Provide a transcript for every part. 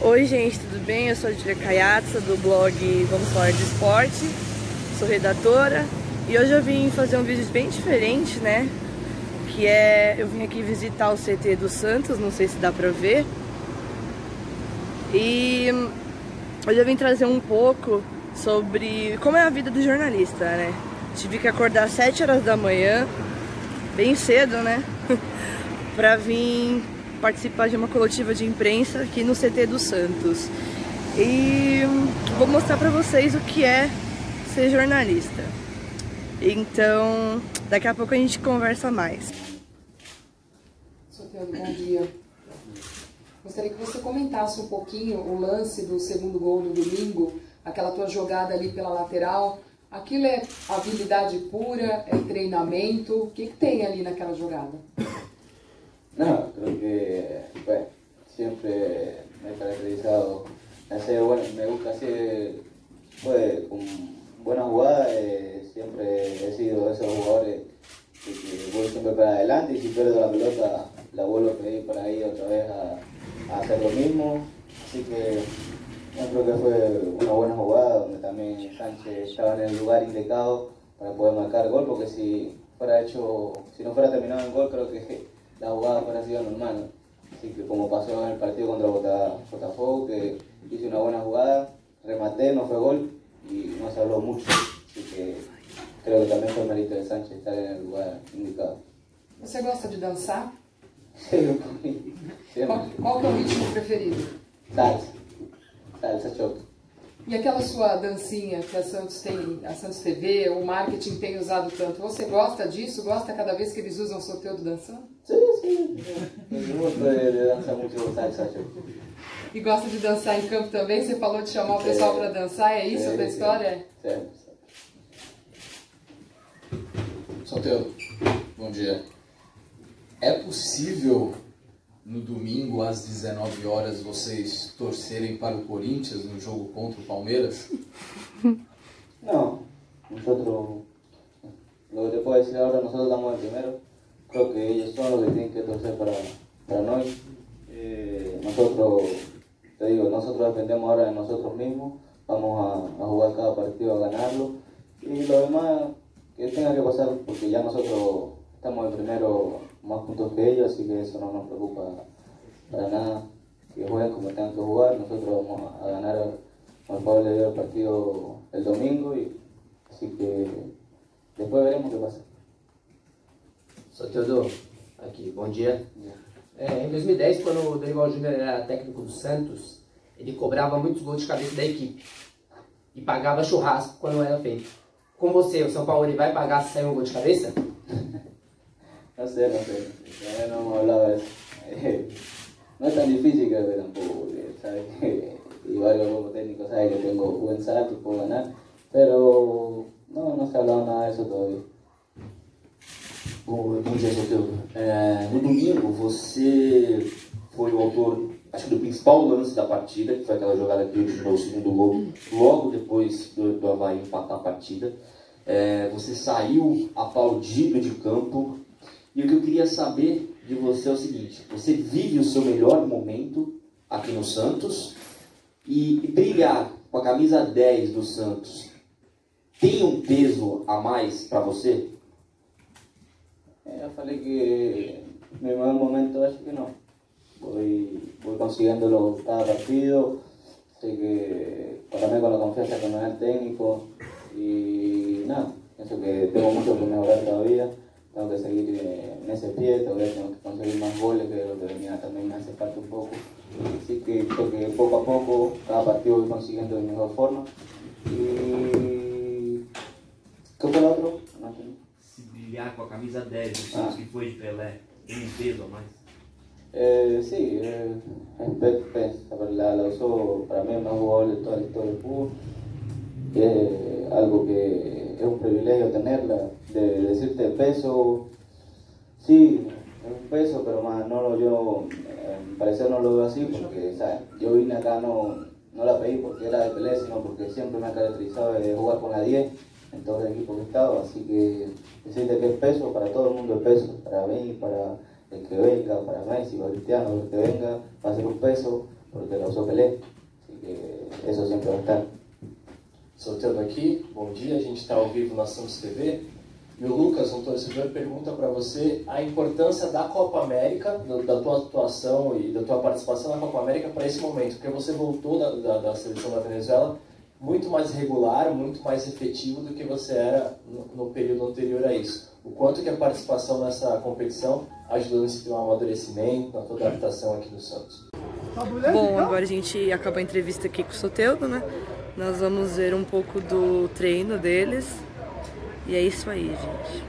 Oi gente, tudo bem? Eu sou a Julia Caiatza do blog Vamos Falar de Esporte, sou redatora e hoje eu vim fazer um vídeo bem diferente, né? Que é, eu vim aqui visitar o CT do Santos, não sei se dá pra ver. E hoje eu vim trazer um pouco sobre como é a vida do jornalista, né? Tive que acordar às 7 horas da manhã, bem cedo, né? Pra vir participar de uma coletiva de imprensa aqui no CT do Santos. E vou mostrar pra vocês o que é ser jornalista. Então, daqui a pouco a gente conversa mais. Soteldo, bom dia. Gostaria que você comentasse um pouquinho o lance do segundo gol no domingo, aquela tua jogada ali pela lateral. Aquilo é habilidade pura, é treinamento? O que tem ali naquela jogada? No, creo que bueno, siempre me he caracterizado hacer, bueno, me gusta hacer con buenas jugadas, siempre he sido de esos jugadores que voy siempre para adelante y si pierdo la pelota la vuelvo a pedir para ir otra vez a hacer lo mismo, así que yo creo que fue una buena jugada donde también Sánchez estaba en el lugar indicado para poder marcar gol, porque si no fuera terminado en gol creo que la jugada fuera sido normal, ¿no? Así que como pasó en el partido contra Botafogo, que hice una buena jugada, rematé, no fue gol y no se habló mucho, así que creo que también fue mérito de Sánchez estar en el lugar indicado. Você gosta de dançar? Sí, un poquito. Qual que é o ritmo preferido? Salsa choque. E aquela sua dancinha que a Santos tem, a Santos TV, o marketing tem usado tanto, você gosta disso? Gosta cada vez que eles usam o Soteldo dançando? Sí. Me gusta de danzar mucho salsa choque. E gosta de dançar em campo também? Você falou de chamar o pessoal para dançar, é isso a tua história? Certo. Soteldo, bom dia. É possível no domingo às 19 horas vocês torcerem para o Corinthians no jogo contra o Palmeiras? No, nosotros, lo que te puedo decir ahora, nosotros estamos en primero, creo que ellos son los que tienen que torcer para nosotros. Nosotros, te digo, nosotros dependemos ahora de nosotros mismos, vamos a jugar cada partido a ganarlo y lo demás que tenga que pasar, porque ya nosotros estamos en primero más puntos que ellos, así que eso no nos preocupa para nada, que jueguen como tengan que jugar, nosotros vamos a ganar al Pablo de el partido el domingo, y así que después veremos qué pasa. Soteldo, aqui, bom dia. Em 2010, quando o Dorival Júnior era técnico do Santos, ele cobrava muitos gols de cabeça da equipe e pagava churrasco quando era feito. Com você, o São Paulo ele vai pagar se sair um gol de cabeça? No sé, todavía no hemos hablado de eso. No es tan difícil creo que tampoco, porque sabes que igual yo como técnico sabe que tengo buen salto y puedo ganar, pero no se ha hablado nada de eso todavía. Bom dia, Soteldo. No domingo, você foi o autor, acho que do principal lance da partida, que foi aquela jogada que originou o segundo gol, logo depois do Avaí empatar a partida. Você saiu aplaudido de campo, e o que eu queria saber de você é o seguinte: você vive o seu melhor momento aqui no Santos, e brilhar com a camisa 10 do Santos tem um peso a mais para você? Eu falei que mi mejor momento acho que no. Voy consiguiéndolo cada partido, sé que también con la confianza que me da el técnico y nada, pienso que tengo mucho que mejorar todavía, tengo que seguir en ese pie, todavía tengo que conseguir más goles, que lo que venía también me hace falta un poco, así que creo que poco a poco cada partido voy consiguiendo de mejor forma. Y ¿qué fue lo otro? No entendí. Se brilhar com a camisa 10 do Santos, que foi de Pelé, tem um peso a mais? Sí, la usó para mí el mejor jugador de toda la historia del fútbol, es algo que es un privilegio tenerla, de decirte el peso, sí, es un peso, pero más yo, al parecer no lo veo así, porque ¿sabes? Yo vine acá no la pedí porque era de Pelé, sino porque siempre me ha caracterizado de jugar con la 10 en todo el equipo que he estado, así que decirte que es peso, para todo el mundo es peso, para mí, para el que venga, para Messi, para Cristiano, el que venga, va a ser un peso, porque lo uso Pelé, así que eso siempre va a estar. Soteldo aqui, bom dia, a gente está ao vivo na Santos TV. E o Lucas, um torcedor, pergunta para você a importância da Copa América, da tua atuação e da tua participação na Copa América para esse momento, porque você voltou da seleção da Venezuela muito mais regular, muito mais efetivo do que você era no período anterior a isso. O quanto que a participação nessa competição ajudou nesse teu amadurecimento, na tua adaptação aqui no Santos? Bom, agora a gente acabou a entrevista aqui com o Soteldo, né? Nós vamos ver um pouco do treino deles. E é isso aí, gente.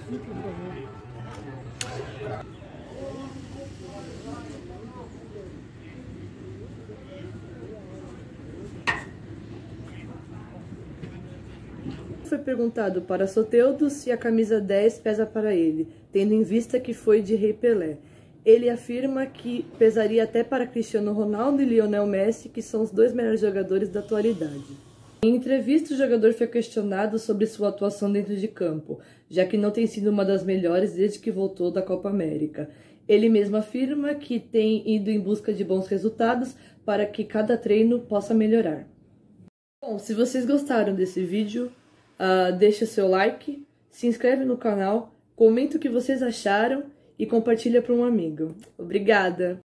Foi perguntado para Soteldo se a camisa 10 pesa para ele, tendo em vista que foi de Rei Pelé. Ele afirma que pesaria até para Cristiano Ronaldo e Lionel Messi, que são os dois melhores jogadores da atualidade. Em entrevista, o jogador foi questionado sobre sua atuação dentro de campo, já que não tem sido uma das melhores desde que voltou da Copa América. Ele mesmo afirma que tem ido em busca de bons resultados para que cada treino possa melhorar. Bom, se vocês gostaram desse vídeo, deixa o seu like, se inscreve no canal, comenta o que vocês acharam e compartilha para um amigo. Obrigada!